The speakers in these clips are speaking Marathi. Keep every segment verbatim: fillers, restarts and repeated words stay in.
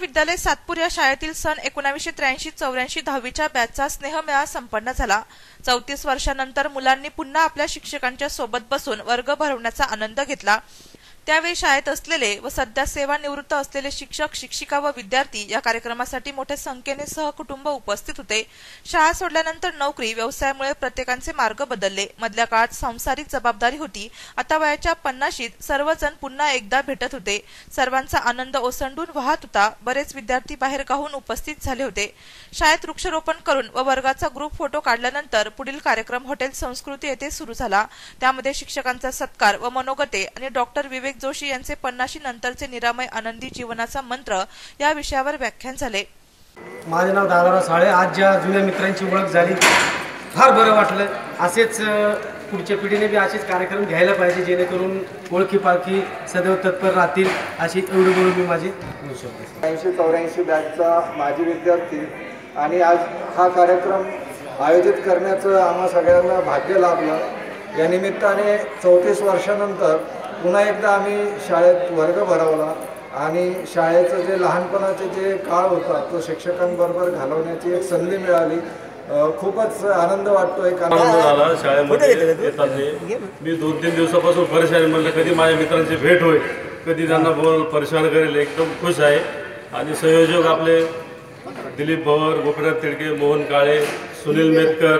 विद्यालय सातपूर या शाळेतील सन एकोणीसशे त्र्याऐंशी चौऱ्याऐंशी दहावीच्या बॅचचा स्नेहमेळा संपन्न झाला। चौतीस वर्षांनंतर मुलांनी पुन्हा आपल्या शिक्षकांच्या सोबत बसून वर्ग भरवण्याचा आनंद घेतला। त्यावेळी शाळेत असलेले व सध्या सेवानिवृत्त असलेले शिक्षक, शिक्षिका व विद्यार्थी या कार्यक्रमासाठी मोठ्या संख्येने सहकुटुंब उपस्थित होते। शाळा सोडल्यानंतर नोकरी, व्यवसायामुळे प्रत्येकाचे मार्ग बदलले। मधल्या काळात सांसारिक जबाबदारी होती। आता वयाच्या पन्नाशीत सर्वजण पुन्हा एकदा भेटत होते। सर्वांचा आनंद ओसंडून वाहत होता। बरेच विद्यार्थी बाहेरगावून उपस्थित झाले होते। शाळेत वृक्षारोपण करून व वर्गाचा ग्रुप फोटो काढल्यानंतर पुढील कार्यक्रम हॉटेल संस्कृती येथे सुरू झाला। त्यामध्ये शिक्षकांचा सत्कार व मनोगते आणि डॉक्टर विवेक जोशी यांचे पन्नाशी नंतरचे निरामय आनंदी जीवनाचा मंत्र या विषयावर व्याख्यान झाले। माझे नाव दादाराव साळे। आज ज्या जुन्या मित्रांची ओळख झाली, फार बरं वाटलं। असेच पुढच्या पिढीने बी असेच कार्यक्रम घ्यायला पाहिजे, जेणेकरून ओळखी पालखी सदैव तत्पर राहतील, अशी एवढी बोलून मी माझी बोलू शकतो। ऐंशी चौऱ्याऐंशी बॅचचा माजी विद्यार्थी आणि आज हा कार्यक्रम आयोजित करण्याचं आम्हा सगळ्यांना भाग्य लाभलं। या निमित्ताने चौतीस वर्षानंतर पुन्हा एकदा आम्ही शाळेत वर्ग भरवला आणि शाळेचं जे लहानपणाचे जे काळ होता तो शिक्षकांबरोबर घालवण्याची एक संधी मिळाली। खूपच आनंद वाटतोय। आनंद झाला शाळेमध्ये येताना। मी दोन तीन दिवसापासून परेशान म्हणलं कधी माझ्या मित्रांची भेट होईल, कधी त्यांना बोल परेशान करेल। एकदम खुश आहे। आणि संयोजक आपले दिलीप भवर, गोपीनाथ तिडके, मोहन काळे, सुनील मेतकर,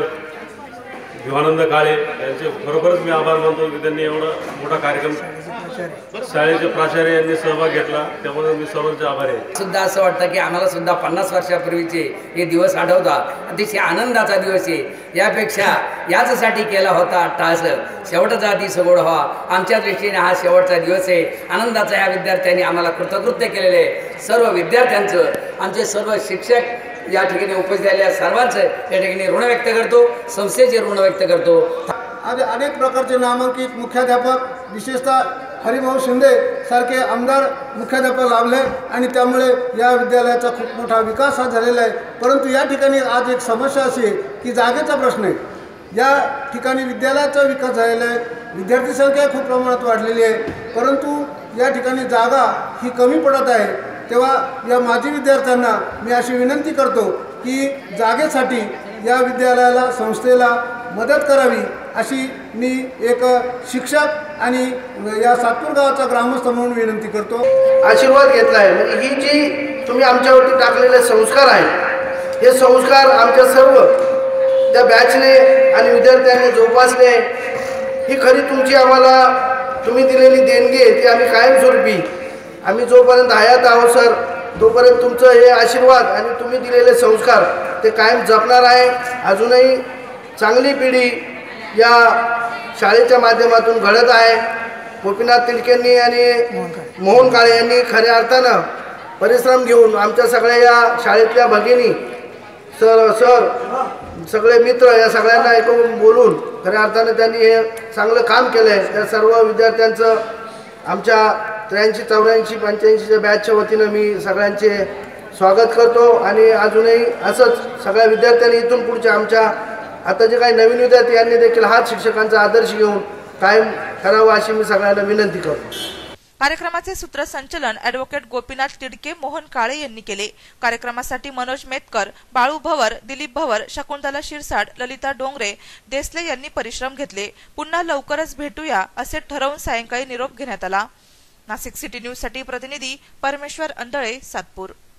शिवानंद काळे यांचे खरोखरच मी आभार मानतो की त्यांनी एवढा मोठा कार्यक्रम शाळेचे प्राचार्य यांनी सहभाग घेतला, त्यामुळे मी सर्वांचे आभारी आहे। सुद्धा असं वाटतं की आम्हाला सुद्धा पन्नास वर्षापूर्वीचे हे दिवस आठवतात। अतिशय आनंदाचा दिवस आहे। यापेक्षा याचसाठी केला होता टास शेवटचा आधी सगोड व्हा। आमच्या दृष्टीने हा शेवटचा दिवस आहे आनंदाचा। या विद्यार्थ्यांनी आम्हाला कृतकृत्य केलेले सर्व विद्यार्थ्यांचं, आमचे सर्व शिक्षक या ठिकाणी उपस्थित झालेल्या सर्वांचं या ठिकाणी ऋण व्यक्त करतो, संस्थेचे ऋण व्यक्त करतो। आज अनेक प्रकारचे नामांकित मुख्याध्यापक, विशेषतः हरिभाऊ शिंदे सारखे आमदार मुख्याध्यापक लाभले आणि त्यामुळे या विद्यालयाचा खूप मोठा विकास हा झालेला आहे। परंतु या ठिकाणी आज एक समस्या अशी आहे की जागेचा प्रश्न आहे। या ठिकाणी विद्यालयाचा विकास झालेला आहे, विद्यार्थी संख्या खूप प्रमाणात वाढलेली आहे, परंतु या ठिकाणी जागा ही कमी पडत आहे। तेव्हा या माजी विद्यार्थ्यांना मी अशी विनंती करतो की जागेसाठी या विद्यालयाला, संस्थेला मदत करावी, अशी मी एक शिक्षक आणि या सातपूर गावाचा ग्रामस्थ म्हणून विनंती करतो। आशीर्वाद घेतला आहे। म्हणजे ही जी तुम्ही आमच्यावरती टाकलेले संस्कार आहेत, हे संस्कार आमच्या सर्व त्या बॅचने आणि विद्यार्थ्यांनी जोपासले। ही खरी तुमची आम्हाला तुम्ही दिलेली देणगी आहे, ती आम्ही कायमस्वरूपी आम्ही जोपर्यंत हयात आहोत सर, तोपर्यंत तुमचं हे आशीर्वाद आणि तुम्ही दिलेले संस्कार ते कायम जपणार आहे। अजूनही चांगली पिढी या शाळेच्या माध्यमातून घडत आहे। गोपीनाथ तिडकेंनी आणि मोहन काळे यांनी खऱ्या अर्थानं परिश्रम घेऊन आमच्या सगळ्या या शाळेतल्या भगिनी, सर सर सगळे मित्र या सगळ्यांना एकूण बोलून खऱ्या अर्थानं त्यांनी हे चांगलं काम केलं आहे। त्या सर्व विद्यार्थ्यांचं आमच्या त्र्याऐंशी चौऱ्याऐंशी पंच्याऐंशीच्या बॅचच्या वतीनं मी सगळ्यांचे स्वागत करतो। आणि अजूनही असंच सगळ्या विद्यार्थ्यांनी इथून पुढच्या आमच्या आता जे काही नवीन विद्यार्थी यांनी देखील हाच शिक्षकांचा आदर्श घेऊन कायम करावा अशी मी सगळ्यांना विनंती करतो। कार्यक्रमाचे सूत्रसंचालन ॲडव्होकेट गोपीनाथ तिडके, मोहन काळे यांनी केले। कार्यक्रमासाठी मनोज मेतकर, बाळू भवर, दिलीप भवर, शकुंतला शिरसाट, ललिता डोंगरे, देसले यांनी परिश्रम घेतले। पुन्हा लवकरच भेटूया असे ठरवून सायंकाळी निरोप घेण्यात आला। नाशिक सिटी न्यूज साठी प्रतिनिधी परमेश्वर अंधळे, सातपूर।